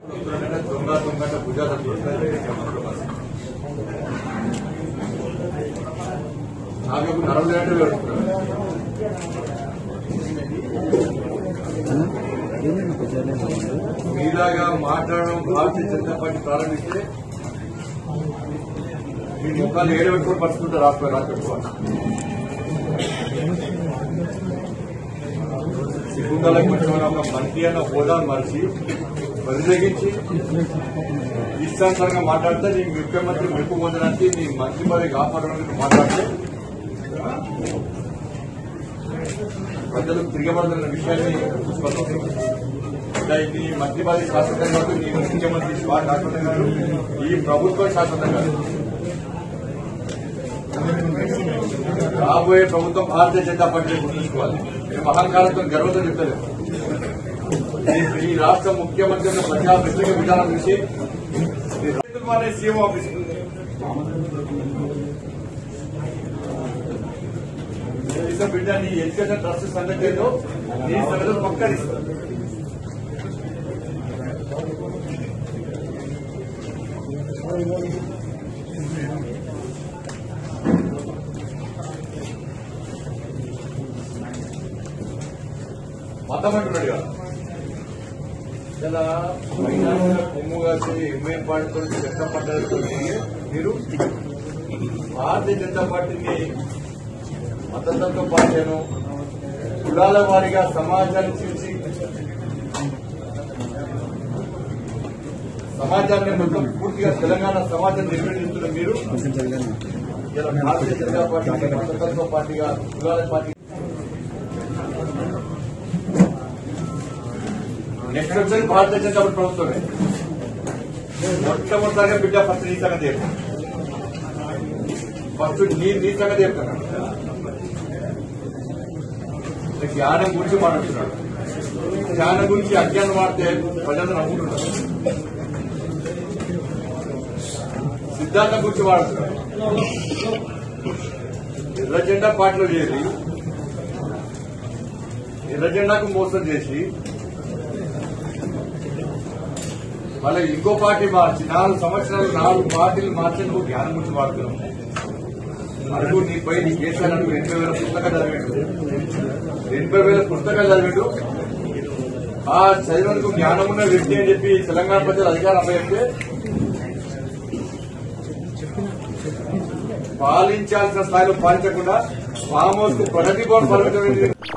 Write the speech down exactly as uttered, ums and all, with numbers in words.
మీలాగా మాట్లాడడం భారతీయ జనతా పార్టీ ప్రారంభిస్తే మీ ముఖాలు ఏడు పెట్టుకుని పరుచుకుంటే రాష్ట్ర రాష్ట్రపతి సిగ్గుండాలకు వచ్చిన ఒక మంత్రి అన్న హోదాను మరిచి బరిదగించి ఇష్టానుసారంగా మాట్లాడితే నీ ముఖ్యమంత్రి మెప్పు పొందడానికి నీ మంత్రి పదవి కాపాడడానికి మాట్లాడితే ప్రజలు తిరగబడుతున్న విషయాన్ని చూసుకోవాలి. నీ మంత్రి పదవి శాశ్వతం కాదు, నీ ముఖ్యమంత్రి శాశ్వతం కాదు, ఈ ప్రభుత్వం శాశ్వతం కాదు. రాబోయే ప్రభుత్వం భారతీయ జనతా పార్టీ గుర్తుంచుకోవాలి. మేము అహంకారంతో గర్వంతో చెప్తలేదు. ఈ రాష్ట్ర ముఖ్యమంత్రి ప్రజా వ్యతిరేక విధానం చూసి సీఎం ఆఫీస్ బిడ్డ నీ ఎడ్యుకేషన్ ట్రస్ట్ సంగతి ఏదో నీ సంగతి పక్కన ఇస్తారు. మతం అంటున్నాడు కదా ఇలా మైనార్టీల కొమ్ము కాసి ఎంఐఎం పార్టీతో చట్టం పడ్డతో మీరు భారతీయ జనతా పార్టీని మతతత్వ పార్టీను కులాల వారిగా సమాజాన్ని చూసి సమాజాన్ని మొత్తం పూర్తిగా తెలంగాణ సమాజం నిర్వహిస్తున్న మీరు ఇలా భారతీయ జనతా పార్టీ మతతత్వ పార్టీగా కులాల పార్టీ నెక్స్ట్ వచ్చేది భారతీయ జనతా పార్టీ ప్రభుత్వమే. మొట్టమొదటిగా బిడ్డ ఫస్ట్ నీ సంగతి చెప్తాను. ఫస్ట్ నీ నీ సంగతి చెప్తాను. జ్ఞానం గురించి మాట్లాడుతున్నాడు. జ్ఞానం గురించి అజ్ఞానం వాడితే ప్రజలు నమ్ముతున్నారు. సిద్ధాంతం గురించి వాడుతున్నాడు. ఎర్ర జెండా పార్టీలో చేరి ఎర్ర జెండాకు మోసం చేసి మళ్ళీ ఇంకో పార్టీ మార్చి నాలుగు సంవత్సరాలు నాలుగు పార్టీలు మార్చేందుకు జ్ఞానం గురించి వాడుతున్నాం. అడుగు నీపై నీ కేసీఆర్ అడుగు ఎనభై వేల పుస్తకాలు చదివాడు ఎనభై వేల పుస్తకాలు చదివాడు ఆ చదివేందుకు జ్ఞానం ఉన్న వ్యక్తి అని చెప్పి తెలంగాణ ప్రజలు అధికారం అప్పచెప్తే పాలించాల్సిన స్థాయిలో పాలించకుండా ఫామ్ హౌస్ కు ప్రగతి భవన్ పరిమితమైంది.